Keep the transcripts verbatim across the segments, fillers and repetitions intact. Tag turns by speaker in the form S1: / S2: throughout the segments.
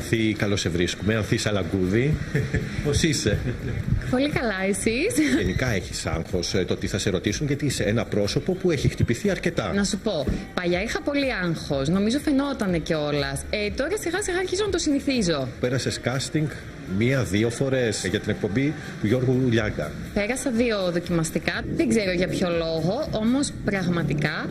S1: Άνθη, καλώς σε βρίσκουμε. Άνθη Σαλαγκούδη, πώς είσαι?
S2: Πολύ καλά, εσείς?
S1: Γενικά έχεις άγχος το τι θα σε ρωτήσουν, γιατί είσαι ένα πρόσωπο που έχει χτυπηθεί αρκετά.
S2: Να σου πω, παλιά είχα πολύ άγχος, νομίζω φαινότανε κιόλας. Ε, τώρα σιγά σιγά αρχίζω να το συνηθίζω.
S1: Πέρασες casting μία-δύο φορές για την εκπομπή του Γιώργου Λιάγκα.
S2: Πέρασα δύο δοκιμαστικά, δεν ξέρω για ποιο λόγο, όμως πραγματικά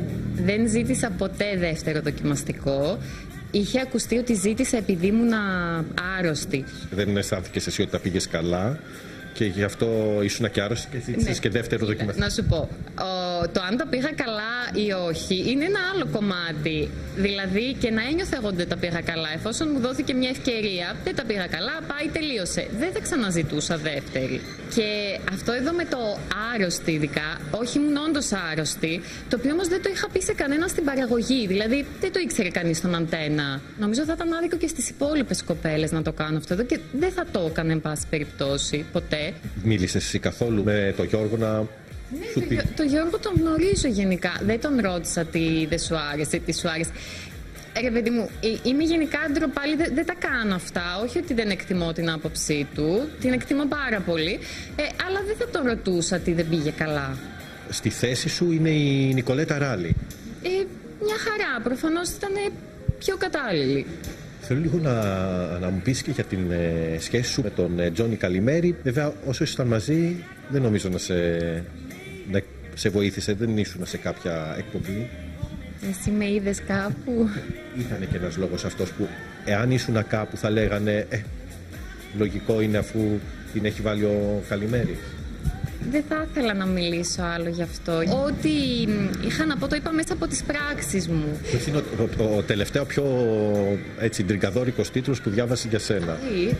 S2: δεν ζήτησα ποτέ δεύτερο δοκιμαστικό. Είχε ακουστεί ότι ζήτησα επειδή ήμουν άρρωστη.
S1: Δεν αισθάνθηκες εσύ ότι τα πήγες καλά και γι' αυτό ήσουν και άρρωστη και ζήτησες ναι. και δεύτερο δοκιμαστικό.
S2: Να σου πω, ο, το αν τα πήγα καλά ή όχι είναι ένα άλλο κομμάτι. Δηλαδή και να ένιωθα εγώ ότι δεν τα πήγα καλά, εφόσον μου δόθηκε μια ευκαιρία, δεν τα πήγα καλά, πάει, τελείωσε. Δεν θα ξαναζητούσα δεύτερη. Και αυτό εδώ με το άρρωστη ειδικά, όχι ήμουν όντως άρρωστη, το οποίο όμως δεν το είχα πει σε κανένα στην παραγωγή. Δηλαδή δεν το ήξερε κανείς στον αντένα. Νομίζω θα ήταν άδικο και στις υπόλοιπες κοπέλες να το κάνω αυτό εδώ και δεν θα το έκανε εν πάση περιπτώσει ποτέ.
S1: Μίλησες εσύ καθόλου με τον Γιώργο να...
S2: Ναι, το, το Γιώργο τον γνωρίζω γενικά. Δεν τον ρώτησα τι δεν σου άρεσε, τι σου άρεσε. Ρε παιδί μου, είμαι γενικά ντροπάλη, δεν, δεν τα κάνω αυτά. Όχι ότι δεν εκτιμώ την άποψή του, την εκτιμώ πάρα πολύ. Ε, αλλά δεν θα τον ρωτούσα τι δεν πήγε καλά.
S1: Στη θέση σου είναι η Νικολέτα Ράλη.
S2: Ε, μια χαρά, προφανώς ήταν πιο κατάλληλη.
S1: Θέλω λίγο να, να μου πεις και για την ε, σχέση σου με τον ε, Τζόνι Καλημέρη. Βέβαια, όσο ήσασταν μαζί, δεν νομίζω να σε, να σε βοήθησε, δεν ήσουν σε κάποια εκπομπή.
S2: Εσύ με είδες κάπου?
S1: Ήτανε και ένας λόγος αυτός που, εάν ήσουν κάπου, θα λέγανε ε, λογικό είναι αφού την έχει βάλει ο Καλημέρης.
S2: Δεν θα ήθελα να μιλήσω άλλο γι' αυτό. Ό,τι είχα να πω το είπα μέσα από τις πράξεις μου.
S1: Ποιος είναι ο, ο, ο τελευταίο πιο έτσι ντριγκαδόρικος τίτλος που διάβασε για σένα?
S2: Τι?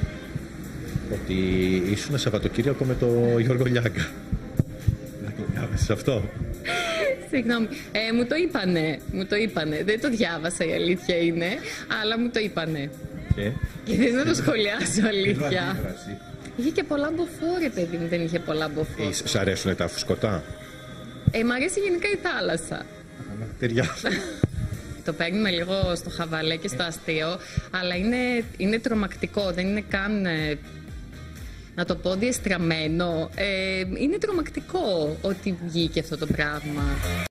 S1: Ότι ήσουν Σαββατοκύριακο με τον Γιώργο Λιάγκα. Δεν το διάβασες αυτό?
S2: Συγγνώμη, ε, μου το είπανε, μου το είπανε. Δεν το διάβασα, η αλήθεια είναι, αλλά μου το είπανε.
S1: Και,
S2: και δεν θα το σχολιάσω, αλήθεια. Είχε και πολλά μποφόρε, παιδί μου, δεν είχε πολλά μποφόρε.
S1: Ε, σ' αρέσουνε τα φουσκωτά?
S2: Ε, μ' αρέσει γενικά η θάλασσα.
S1: Ταιριάζει.
S2: Το παίρνουμε λίγο στο χαβαλέ και στο αστείο, αλλά είναι, είναι τρομακτικό, δεν είναι καν... Ε, να το πω διεστραμμένο, ε, είναι τρομακτικό ότι βγήκε αυτό το πράγμα.